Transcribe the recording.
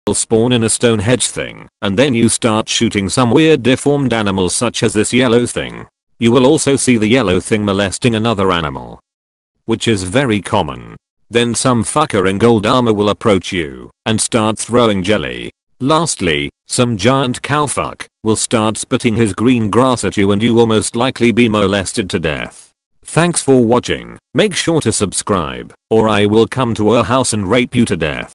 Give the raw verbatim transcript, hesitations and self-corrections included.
spawn in a stone hedge thing, and then you start shooting some weird deformed animals such as this yellow thing. You will also see the yellow thing molesting another animal, which is very common. Then some fucker in gold armor will approach you and start throwing jelly. Lastly, some giant cowfuck will start spitting his green grass at you and you will most likely be molested to death. Thanks for watching. Make sure to subscribe or I will come to your house and rape you to death.